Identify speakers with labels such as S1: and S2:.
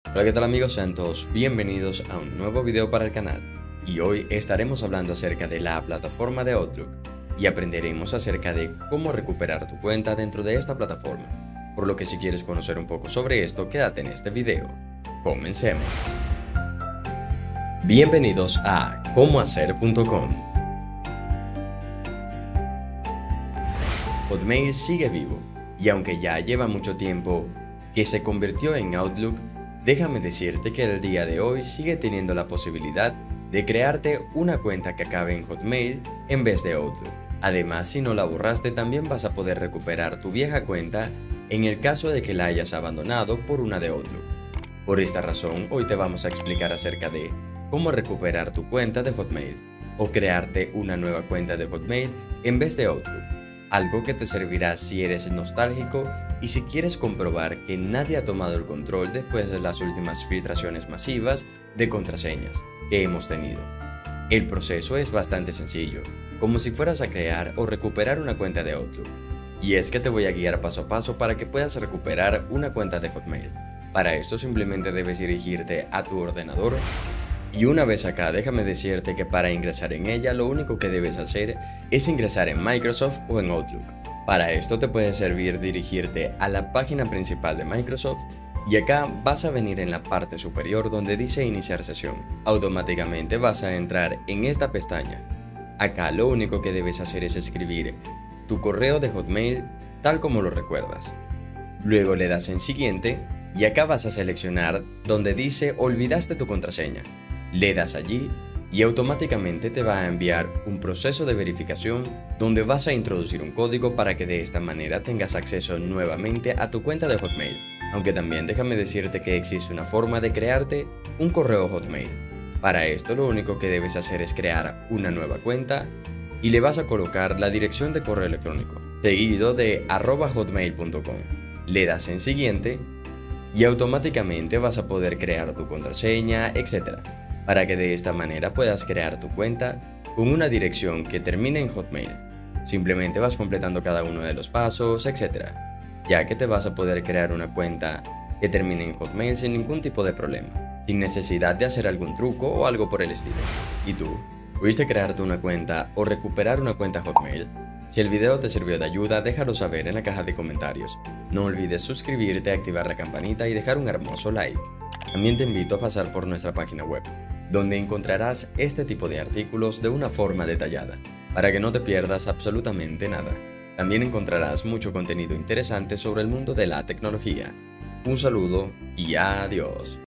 S1: Hola, ¿qué tal amigos? Sean todos bienvenidos a un nuevo video para el canal. Y hoy estaremos hablando acerca de la plataforma de Outlook y aprenderemos acerca de cómo recuperar tu cuenta dentro de esta plataforma. Por lo que si quieres conocer un poco sobre esto, quédate en este video. Comencemos. Bienvenidos a comohacer.com. Hotmail sigue vivo y aunque ya lleva mucho tiempo que se convirtió en Outlook, déjame decirte que el día de hoy sigue teniendo la posibilidad de crearte una cuenta que acabe en Hotmail en vez de Outlook. Además, si no la borraste, también vas a poder recuperar tu vieja cuenta en el caso de que la hayas abandonado por una de Outlook. Por esta razón, hoy te vamos a explicar acerca de cómo recuperar tu cuenta de Hotmail o crearte una nueva cuenta de Hotmail en vez de Outlook. Algo que te servirá si eres nostálgico y si quieres comprobar que nadie ha tomado el control después de las últimas filtraciones masivas de contraseñas que hemos tenido. El proceso es bastante sencillo, como si fueras a crear o recuperar una cuenta de Outlook. Y es que te voy a guiar paso a paso para que puedas recuperar una cuenta de Hotmail. Para esto simplemente debes dirigirte a tu ordenador. Y una vez acá, déjame decirte que para ingresar en ella lo único que debes hacer es ingresar en Microsoft o en Outlook. Para esto te puede servir dirigirte a la página principal de Microsoft y acá vas a venir en la parte superior donde dice iniciar sesión. Automáticamente vas a entrar en esta pestaña. Acá lo único que debes hacer es escribir tu correo de Hotmail tal como lo recuerdas. Luego le das en siguiente y acá vas a seleccionar donde dice olvidaste tu contraseña. Le das allí y automáticamente te va a enviar un proceso de verificación donde vas a introducir un código para que de esta manera tengas acceso nuevamente a tu cuenta de Hotmail. Aunque también déjame decirte que existe una forma de crearte un correo Hotmail. Para esto lo único que debes hacer es crear una nueva cuenta y le vas a colocar la dirección de correo electrónico, seguido de @hotmail.com. Le das en siguiente y automáticamente vas a poder crear tu contraseña, etc. para que de esta manera puedas crear tu cuenta con una dirección que termine en Hotmail. Simplemente vas completando cada uno de los pasos, etc. ya que te vas a poder crear una cuenta que termine en Hotmail sin ningún tipo de problema, sin necesidad de hacer algún truco o algo por el estilo. ¿Y tú? ¿Pudiste crearte una cuenta o recuperar una cuenta Hotmail? Si el video te sirvió de ayuda, déjalo saber en la caja de comentarios. No olvides suscribirte, activar la campanita y dejar un hermoso like. También te invito a pasar por nuestra página web, donde encontrarás este tipo de artículos de una forma detallada, para que no te pierdas absolutamente nada. También encontrarás mucho contenido interesante sobre el mundo de la tecnología. Un saludo y adiós.